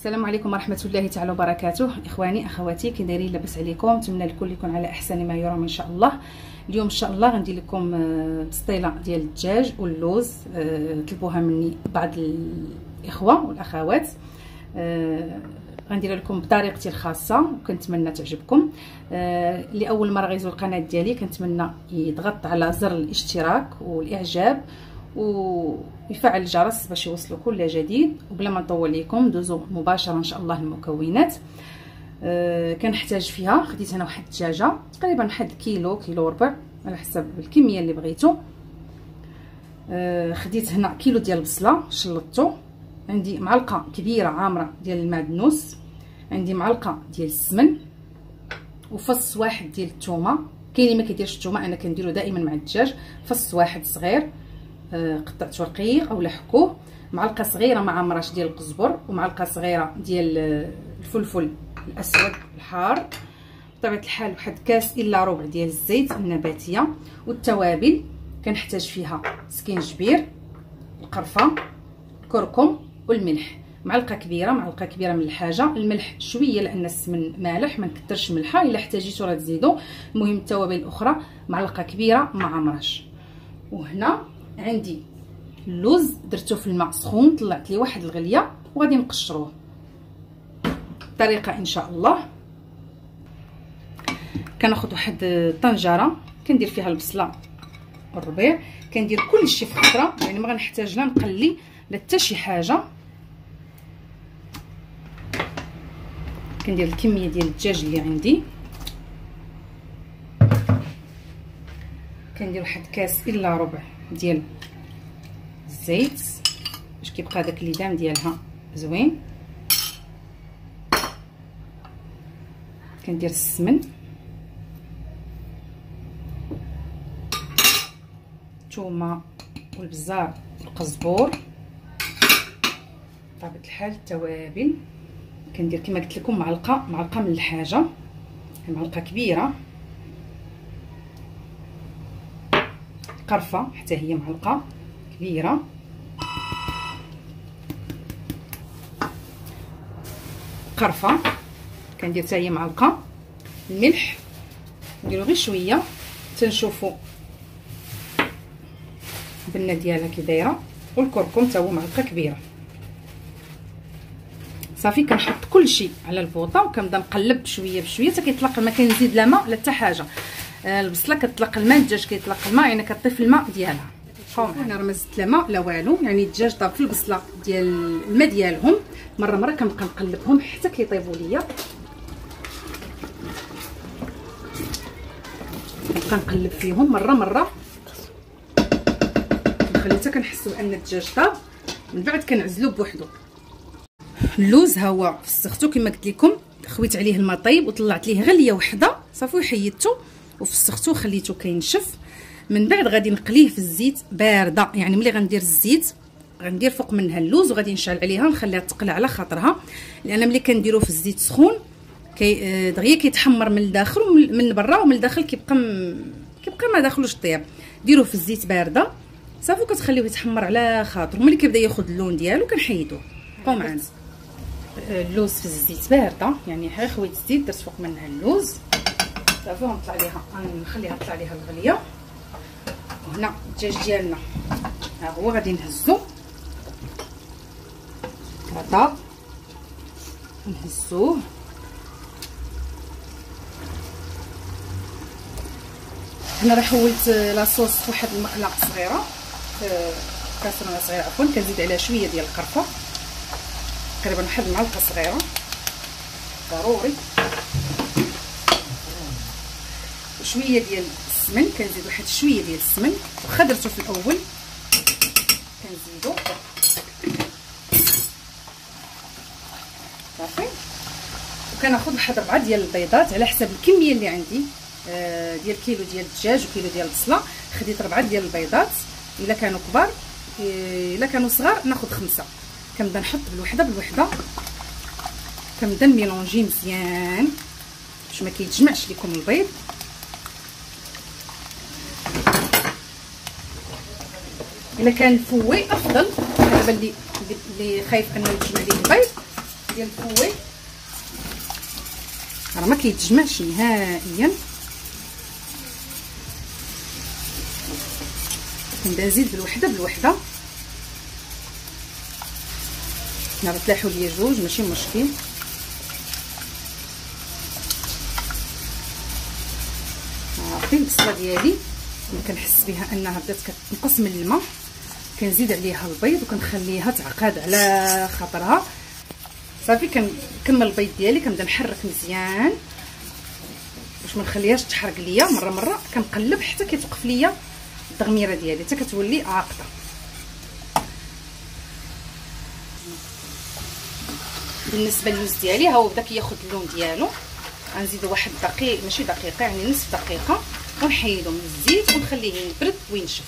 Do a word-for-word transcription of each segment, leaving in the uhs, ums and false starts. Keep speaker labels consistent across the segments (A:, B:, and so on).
A: السلام عليكم ورحمه الله تعالى وبركاته. اخواني اخواتي كي دايرين؟ لاباس عليكم؟ نتمنى الكل يكون على احسن ما يرام ان شاء الله. اليوم ان شاء الله غندير لكم بسطيله ديال الدجاج واللوز، طلبوها مني بعض الاخوه والاخوات، غندير لكم بطريقتي الخاصه وكنتمنى تعجبكم. اللي اول مره غيزور القناه ديالي كنتمنى يضغط على زر الاشتراك والاعجاب ويفعل الجرس باش يوصلوا كل جديد. وبلا ما نطول عليكم دوزو مباشره ان شاء الله المكونات. أه كنحتاج فيها، خديت انا واحد الدجاجه تقريبا واحد كيلو كيلو وربع على حسب الكميه اللي بغيتو. أه خديت هنا كيلو ديال البصله شلطتو، عندي معلقه كبيره عامره ديال المعدنوس، عندي معلقه ديال السمن وفص واحد ديال الثومه. كاين اللي ما كيديرش الثومه، انا كنديرو دائما مع الدجاج. فص واحد صغير قطعته رقيق اولا حكوه، معلقه صغيره ما عمراش ديال القزبر، ومعلقه صغيره ديال الفلفل الاسود الحار، بطبيعه الحال واحد كاس الا ربع ديال الزيت النباتيه. والتوابل كنحتاج فيها سكينجبير، القرفه، الكركم والملح. معلقه كبيره معلقه كبيره من الحاجه. الملح شويه لان السمن مالح، ما نكثرش ملحه، الا احتاجيتو راه تزيدوا. المهم التوابل الاخرى معلقه كبيره ما عمرش. وهنا عندي اللوز درته في الماء سخون، طلعت لي واحد الغليه وغادي نقشروه بطريقه ان شاء الله. كناخذ واحد الطنجره كندير فيها البصله والربيع، كندير كلشي في خطره، يعني ما غنحتاج لا نقلي لا حتى شي حاجه. كندير الكميه ديال الدجاج اللي عندي، كندير واحد كاس الا ربع ديال الزيت باش كيبقى داك الليدام ديالها زوين. كندير السمن، الثومه والبزار والقزبور، بطبيعه الحال التوابل. كندير كما قلت لكم معلقه معلقه من الحاجه، معلقه كبيره. قرفه حتى هي معلقه كبيره. قرفه كندير حتى هي معلقه. الملح نديرو غير شويه تنشوفوا البنه ديالها كي دايره. والكركم حتى هو معلقه كبيره. صافي كنحط كلشي على البوطه وكنبدا نقلب بشويه بشويه حتى كيطلق الماء. كنزيد لا ماء لا حتى حاجه. البصله كتطلق الماء، الدجاج كيطلق الماء، يعني كطيف الماء ديالها. انا راه ما زدت لا ماء لا والو، يعني الدجاج طاب في البصله ديال الماء ديالهم. مره مره كنبقى نقلبهم حتى كيطيبوا ليا. كنبقى نقلب فيهم مره مره، نخلي حتى كنحسوا بان الدجاج طاب. من بعد كنعزلو بوحدو. اللوز ها هو فسختو كما قلت لكم، خويت عليه الماء طيب وطلعت ليه غليه وحده صافي، وحيدته وفسختو وخليته كينشف. من بعد غادي نقليه في الزيت بارده، يعني ملي غندير الزيت غندير فوق منها اللوز وغادي نشعل عليها نخليها تقلى على خاطرها، لان ملي كنديروه في الزيت سخون كي دغيا كيتحمر من الداخل ومن برا، ومن الداخل كيبقى م... كيبقى ما داخلوش طياب. ديروه في الزيت بارده صافي وكتخليوه يتحمر على خاطر. ملي كيبدا ياخذ اللون ديالو كنحيدوه. بقاو معنا. اللوز في الزيت بارده، يعني غير خويت الزيت درت فوق منها اللوز صافي غنطلع ليها نخليها تطلع ليها الغليه. وهنا الدجاج ديالنا ها هو غادي نهزو هذا، نهزوه. هنا راه حولت لاصوص فواحد المقله صغيره، كاسرونه صغيره عفوا. كنزيد عليها شويه ديال القرفه، تقريبا واحد المعلقه صغيره ضروري، وشويه ديال السمن. كنزيد واحد شويه ديال السمن، واخا درتو في الاول كنزيدو صافي. وكناخذ واحد ربعه ديال البيضات على حسب الكميه اللي عندي، آه ديال كيلو ديال الدجاج وكيلو ديال البصله. خديت ربعه ديال البيضات، الا كانوا كبار الا كانوا صغار ناخذ خمسه. كنبدا نحط بالوحده بالوحده، كنبدا نميلونجي مزيان باش ما كيتجمعش لكم البيض. الا كان فوي افضل، دابا اللي اللي خايف انه يتجمع ليه البيض ديال الكوي راه ما كيتجمعش نهائيا. نبدا نزيد بالوحده بالوحده. راه تلاحوا ليا جوج ماشي مشكل. عرفتي البصله ديالي ملي كنحس بها انها بدات كتنقص من الماء كنزيد عليها البيض وكنخليها تعقد على خاطرها. صافي كنكمل البيض ديالي كنبدا نحرك مزيان باش ما نخليهاش تحرق ليا. مره مره كنقلب حتى كتوقف ليا التغميره ديالي حتى كتولي عاقده. بالنسبه للوز ديالي ها هو بدا كياخذ اللون ديالو. غنزيدو واحد دقيق ماشي دقيقه يعني نصف دقيقه ونحيدو من الزيت ونخليه يبرد وينشف.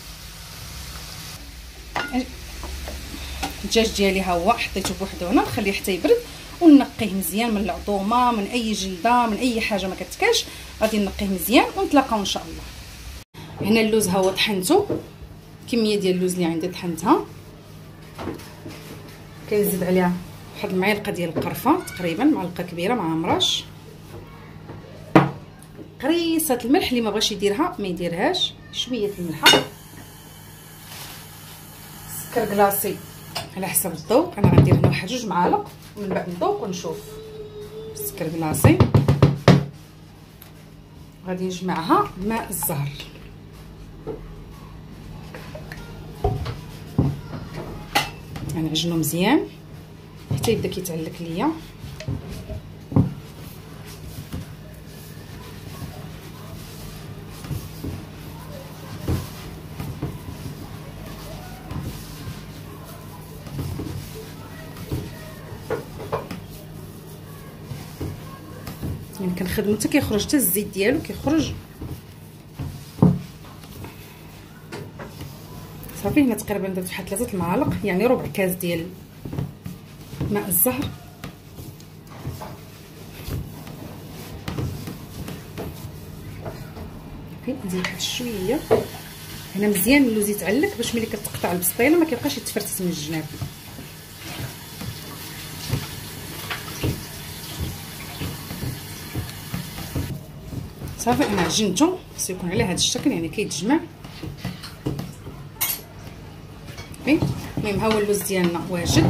A: الدجاج ديالي ها هو حطيته بوحدو هنا نخليه حتى يبرد ونقيه مزيان من العظومه من اي جلده من اي حاجه ما كتكاش. غادي نقيه مزيان ونتلاقاو ان شاء الله. هنا اللوز ها هو طحنته كميه ديال اللوز اللي عندي طحنتها. كنزيد عليها واحد المعلقه ديال القرفه تقريبا معلقه كبيره مع مرش. قريصه الملح اللي ما بغاش يديرها ما يديرهاش. شويه الملحه. سكر كلاصي على حسب الذوق. انا غندير هنا واحد جوج معالق ومن بعد نذوق ونشوف. سكر كلاصي غادي نجمعها بماء الزهر. غنعجنو مزيان حتى يبدا كيتعلك ليا. يعني كنخدمو حتى كيخرج حتى الزيت ديالو كيخرج. صافي هنا تقريبا درت واحد ثلاثه المعالق يعني ربع كاس ديال ماء الزهر. نزيد واحد شويه هنا مزيان اللوز يتعلك باش ملي كتقطع البسطيله ما كيبقاش يتفرتت من الجناب. صافي انا عجنته خصو يكون على هذا الشكل يعني كيتجمع. المهم ها هو اللوز ديالنا واجد.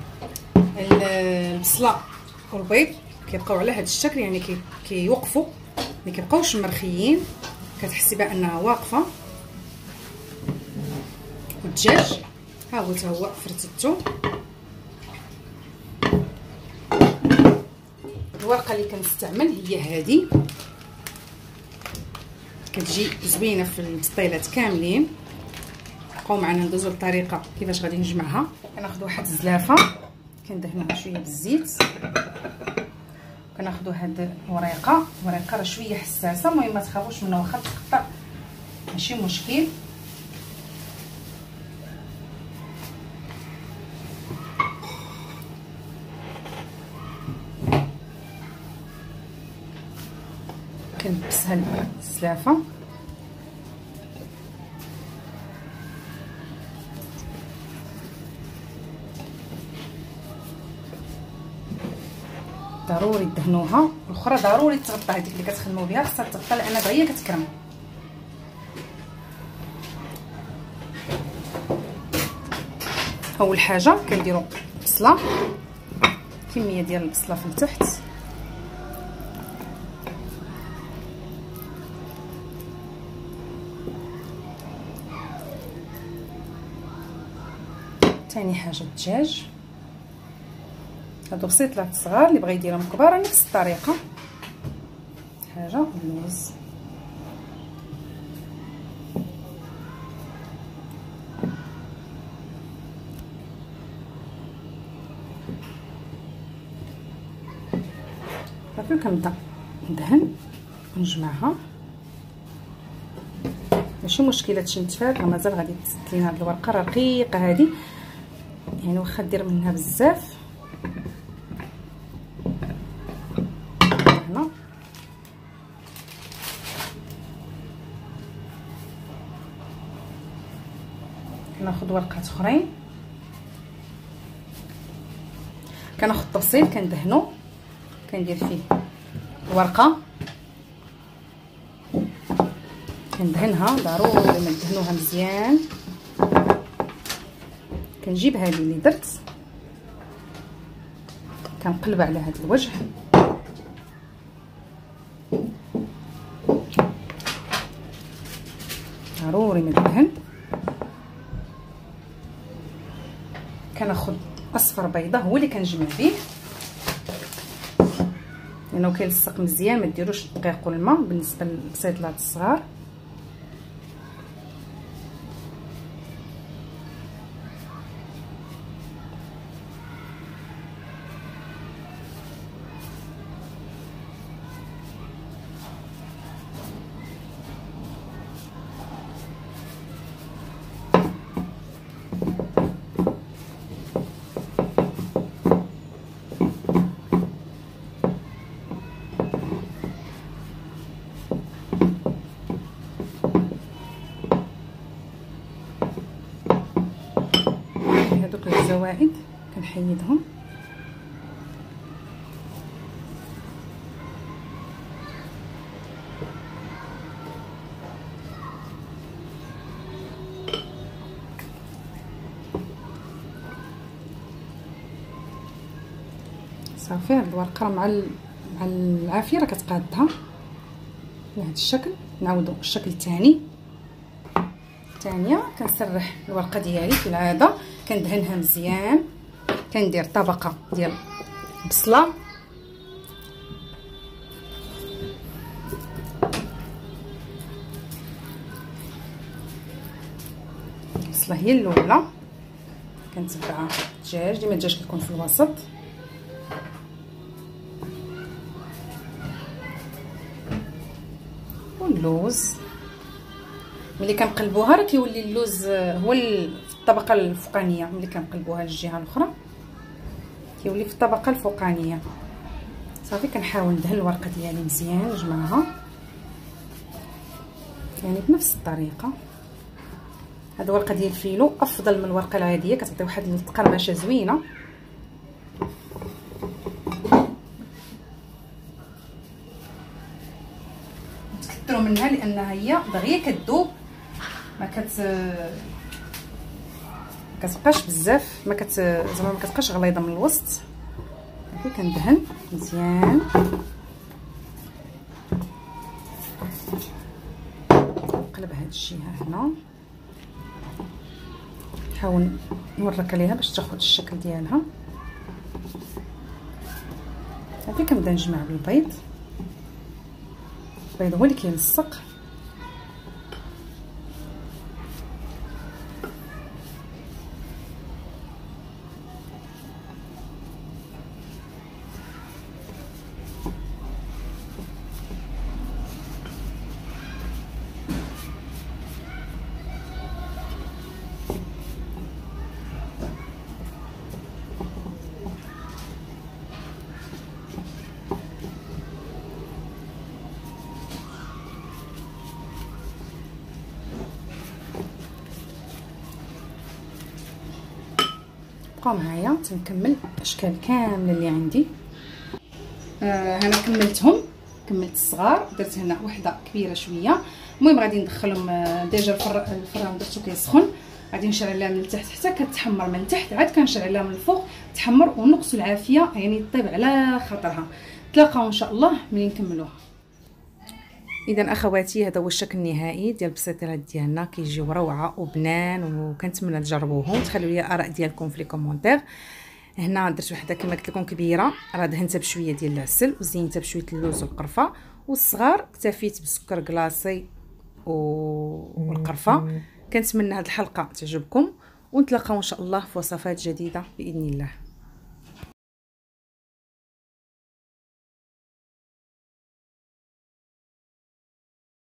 A: البصله والبيض كيبقاو على هذا الشكل يعني كيوقفوا ما كيبقاوش مرخيين كتحسي بها انها واقفه. والدجاج ها هو تا هو فرتته. الورقه اللي كنستعمل هي هذه كتجي زوينه في البسطيلات كاملين. بقاو معنا ندوزو للطريقه كيفاش غادي نجمعها. كناخذ واحد الزلافه كندهنوها شويه بالزيت. كناخذوا هاد الوريقه الوريقه راه شويه حساسه المهم ما تخافوش منها واخا تقطع ماشي مشكل. كنلبسها الزلافه. ضروري تدهنوها. الاخرى ضروري تغطى هذيك اللي كتخدموا بها خصها تغطى لان دغيا كتكرم. اول حاجه كنديروا بصله كميه ديال البصله في التحت. ثاني حاجه الدجاج. هادو بسيطلات صغار اللي بغى يديرهم كبار نفس الطريقه. حاجه اللوز صافي. كنبدا ندهن ونجمعها ماشي مشكله تشنتفات راه مازال غادي تسد لينا هاد الورقه راه رقيقه هادي يعني واخا دير منها بزاف. هنا كناخذ ورقات اخرين. كناخذ الطبسيل كندهنو، كندير فيه الورقه، كندهنها ضروري ندهنوها مزيان. كنجيب هذه اللي درت كنقلب على هذا الوجه، ضروري ندهن. كناخذ اصفر بيضه هو اللي كنجمع به لانه كيلصق مزيان، ما ديروش الدقيق والماء بالنسبه للبسيطلات الصغار. هذوك الزوائد كنحيدهم. صافي هاد الورقه مع مع العافيه راه كتقادها بهذا الشكل. نعاودوا الشكل الثاني. الثانيه كنسرح الورقه ديالي في العاده، كندهنها مزيان، كندير طبقه ديال بصله، البصله هي الاولى، كنتبعها الدجاج، ديما الدجاج كيكون في الوسط، واللوز. ملي كنقلبوها راه كيولي اللوز هو في الطبقه الفوقانيه، ملي كنقلبوها للجهه الاخرى كيولي في الطبقه الفوقانيه. صافي كنحاول ندهن الورقه ديالي مزيان نجمعها يعني بنفس الطريقه. هاد الورقه ديال الفيلو افضل من الورقه العاديه، كتعطي واحد القرمشه زوينه. تكثروا منها لانها هي دغيا كتذوب، ما كت كتبقاش بزاف، ما كت زعما ما كتبقاش غليظه من الوسط. صافي كندهن مزيان، نقلب هاد الجهه هنا، نحاول نورك عليها باش تاخذ الشكل ديالها. صافي كنبدا نجمع بالبيض، البيض هو اللي كيلصق. بقاو معايا تنكمل الاشكال كامله اللي عندي. آه انا كملتهم، كملت الصغار، درت هنا وحده كبيره شويه. المهم غادي ندخلهم ديجا الفران درتو كيسخن، غادي نشعلها من التحت حتى كتحمر من التحت، عاد كنشعلها من الفوق تحمر، ونقصوا العافيه يعني طيب على خاطرها. تلاقاو ان شاء الله ملي نكملوها. اذا اخواتي هذا هو الشكل النهائي ديال البسيطيلات ديالنا، كيجيو روعه وبنان، وكنتمنى تجربوهم وتخليو لي اراء ديالكم في لي كومونتير. هنا درت وحده كما قلت لكم كبيره، راه دهنتها بشويه ديال العسل وزينتها بشويه اللوز والقرفه، والصغار اكتفيت بالسكر كلاصي والقرفه. كنتمنى هذه الحلقه تعجبكم، ونتلاقاو ان شاء الله في وصفات جديده باذن الله.